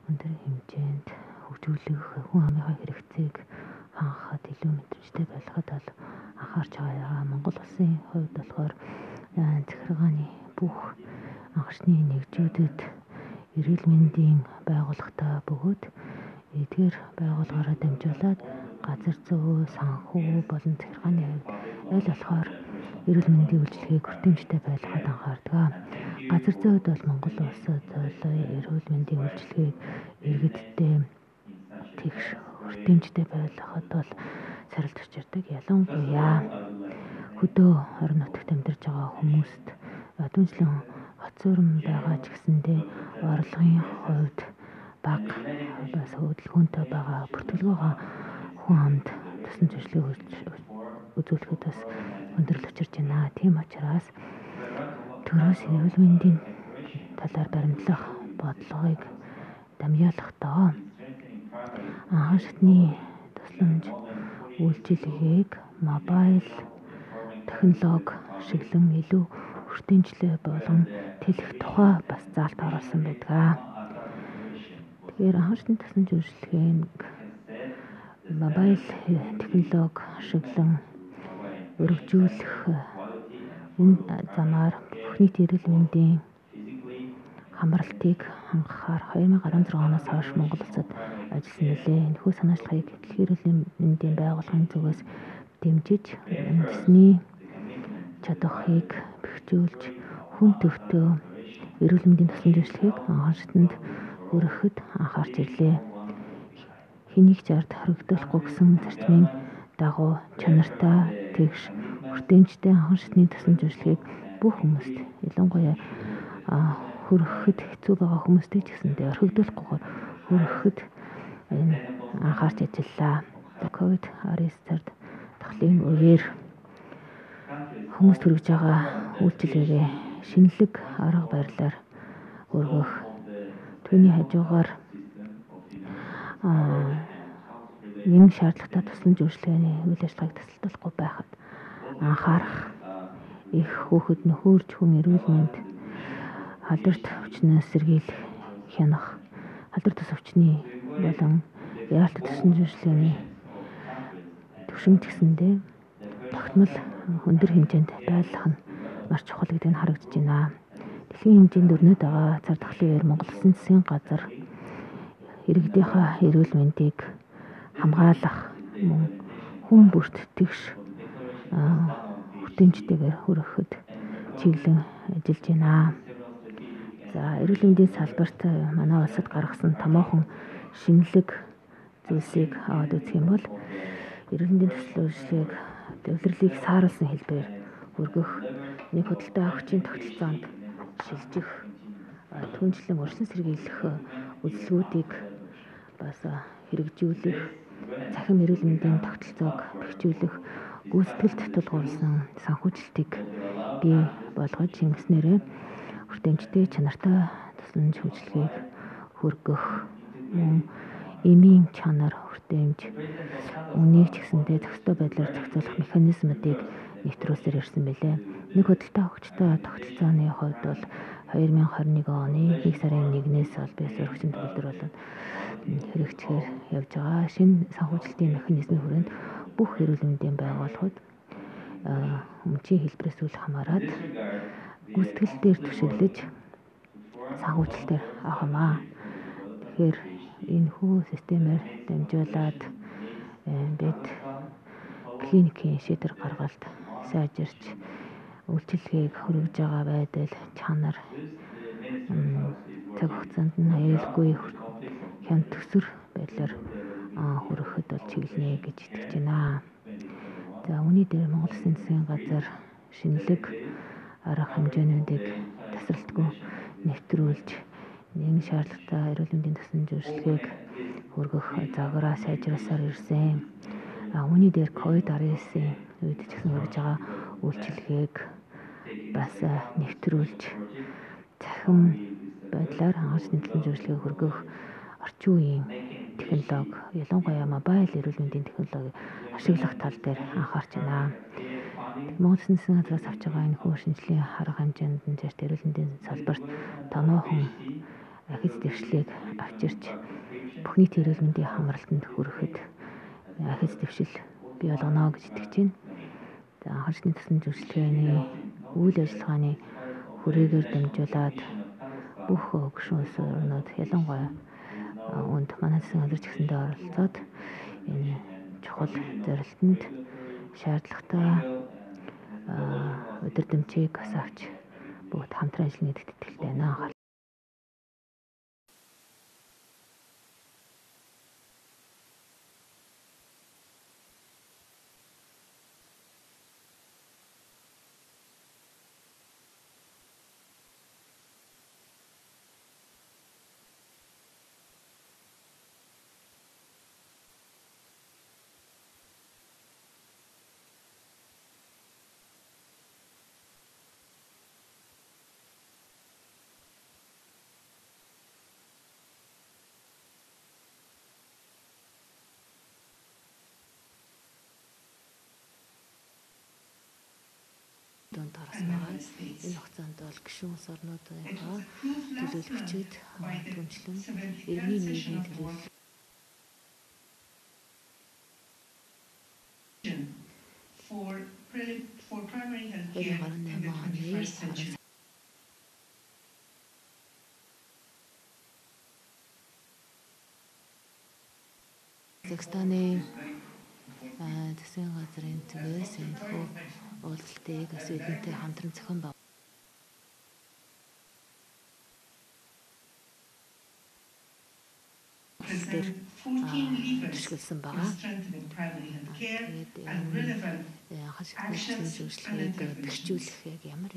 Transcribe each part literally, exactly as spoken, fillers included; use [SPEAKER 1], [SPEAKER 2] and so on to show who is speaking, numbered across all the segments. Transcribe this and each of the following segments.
[SPEAKER 1] өндөр хэмжээнд хөгжүүлэх хүн амынхаа хэрэгцээг хангахад илүү мэдрэмжтэй байлгахад бол анхаарч байгаа. Монгол улсын хувьд болохоор захиргааны бүх анхшны нэгжүүдэд эрүүл мэндийн байгууллагатай бөгөөд эдгээр байгууллагаараа дамжуулаад газар зүй, санхүү болон захиргааны хувьд аль болохоор эрүүл мэндийн үйлчилгээг хүртээмжтэй байлгахад анхаардаг. Газар зүйд бол Монгол улсад эрүүл мэндийн үйлчилгээг иргэдтэй тэгш хүртээмжтэй байлгахад бол сорилт учирдаг. Ялангуяа хөдөө орон нутагт амьдарч байгаа хүмүүст түншлэн хоцорон байгаа ч гэсэндээ орлогын хувьд бага бас хөдөлгөөнтэй байгаа бүртгэлгүйгээ хүн амд тусан зөвшөлтийг үзүүлэхэд бас өндөрлөж учирч байна. Тийм учраас төрөөс эрүүл мэндийн талаар баримтлах бодлогыг дамжуулахдаа анхан шатны тусламж үйлчилгээг мобайл технологи ашиглан илүү хүртээмжлэй болгон тэлэх тухай бас заалт оруулсан байдаг. Тэгэхээр анхан шатны тусламж үйлчилгээг мобайл технологи ашиглан өргөжүүлэх энэ замаар бүх нийт эрүүл мэндийн хамралтыг хангахаар две тысячи десять оноос хойш Монгол улсад ажилласан нэлээ. Энэхүү санаачлалыг дэлхийн эрүүл мэндийн байгууллагын зүгээс дэмжиж үндэсний чадварыг бэхжүүлж хүн төвтэй эрүүл мэндийн тусламж үйлчилгээг анхан шатанд хүргэхэд анхаарч ирлээ. Хэнийг ч ард хоригдуулахгүй гэсэн зарчмын дагуу чанартай тэгш хүртээмжтэй анхан шатны тусламж үйлчилгээг бүх хүмүүст ялангуяа хүргэхэд хэцүү байгаа хүмүүстээ ч гэсэндээ орхигдуулахгүйгээр хүргэхэд анхаарч ажиллаа. ковид девятнадцать тахлын үеэр хүмүүст хүргэж байгаа үйлчилгээгээ шинэлэг арга барилаар хүргэх түүний хажуугаар нэгэн шаардлагатай тусламж үйлчилгээний үйл ажиллагааг тасалдуулахгүй байхад анхаарах, их хүүхэд нөхөрч хүн эрүүл мэнд халдварт өвчнөөс сэргийлэх, хянах, халдварт тус өвчний болон яалтад тусламж үйлчилгээний төвшинг гэсэндээ тогтмол өндөр хэмжээнд байлгах нь маш чухал гэдэг нь харагдаж байна. Дэлхийн хэмжээнд өрнөд байгаа цар тахлын үеэр Монгол Улсын засгийн газар иргэдийнхээ эрүүл мэндийг хамгаалах мөн хүн бүрт тэгш хүртээмжтэйгээр хүргэхэд чиглэн ажиллаж байна. За эрүүл мэндийн салбарт манай улсад гаргасан томоохон шинэлэг зүйлсийг аваад үзэх юм бол эрүүл мэндийн тусламж үйлчилгээг төвлөрлийг сааруулсан хэлбээр хүргэх, нэг худалдаа авахчийн тогтолцоонд шилжих, түүнчлэн урьдчилан сэргийлэх үзэлгүүдийг бас хэрэгжүүлэх, цахим эрүүл мэндийн тогтолцоог бэхжүүлэх, гүйцэтгэлд тулгуурласан санхүүжилтийг бий болгож ингэснээрээ хүртээмжтэй чанартай тусламж үйлчилгээг хүргэх, мөн эмийн чанар хүртээмж үнийг ч гэсэндээ зохистой байдлаар зохицуулах механизмуудыг нэвтрүүлсээр ирсэн байлээ. Нэг худалдаа авахчтай тогтолцооны хувьд бол две тысячи двадцать один оны нэг сарын нэгнээс бол бие сурагчийн төвлөр болоод хэрэгжихээр явж байгаа. Шинэ санхүүжилтийн механизмын хүрээнд бүх эрүүл мэндийн байгууллагууд өмчийн хэлбэрээс үл хамааран гүйцэтгэл дээр түшиглэж санхүүжилтээр авах юм аа. Тэгэхээр энэ хүү системээр дамжуулаад бид клиникийн шийдвэр гаргалт сайжирч үйлчилгээг хүргэж байгаа байдал чанар цаг хугацаанд нь аюулгүй хян төсвөр байдлаар хүргэхэд бол чиглэнэ гэж итгэж байна. За үүний дээр Монгол Улсын засгийн газар шинэлэг арга хэмжээнүүдийг тасралтгүй нэвтрүүлж нэгэн шаардлагатай эрүүл мэндийн тусламж үйлчилгээг хүргэх загвараа сайжруулсаар ирсэн. Үүний дээр ковид девятнадцать үед ч гэсэн хүргэж байгаа үйлчилгээг бас нэвтрүүлж цахим байдлаар анхан шатны тусламж үйлчилгээг хүргэх орчин үеийн технологи, ялангуяа мобайл эрүүл мэндийн технологи ашиглах тал дээр анхаарч байна. Монгол Улсын засгийн газраас авч байгаа энэ хүү шинжлэлийн арга хэмжээнд нь зэрэг эрүүл мэндийн салбарт томоохон ахиц дэвшлийг авчирч бүхний эрүүл мэндийн хамралтанд хүрэхэд ахиц дэвшил бий болгоно гэж итгэж байна. За анхаарчны тусламж үйлчилгээний үйл ажиллагааны хүрээгээр дамжуулаад бүх гишүүн улс орнууд ялангуяа үүнд манай засгийн газар ч гэсэндээ оролцоод энэ чухал зорилтонд шаардлагатай удирдамжийг бас авч бүгд хамтран ажиллана гэдэгт итгэлтэй байна. Донд орсон байгаа. Энэ хугацаанд бол гишүүн улс орнуудынхаа төлөөлөгчид түнчлэн иргэний нийгмийн төлөөлөл
[SPEAKER 2] for for primary health
[SPEAKER 1] care twenty-first century. Казахстаны засгийн газрын төвөөс энэ уулзалтыг бас бидэнтэй хамтран зохион байгуулсан. Төшгөлсөн байгаа. Тэгээд энэ хашигтны зөвшөөрлийг бэхжүүлэх яг ямар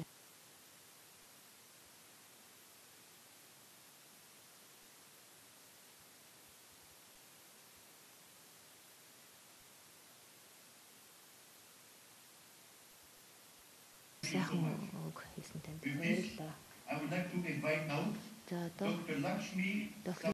[SPEAKER 2] I would like to invite now Doctor Lakshmi